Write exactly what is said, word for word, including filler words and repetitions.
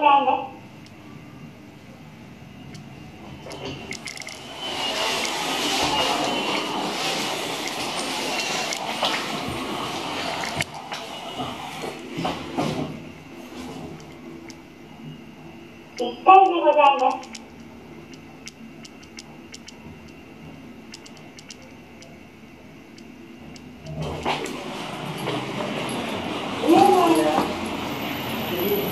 います。一対でございます。上内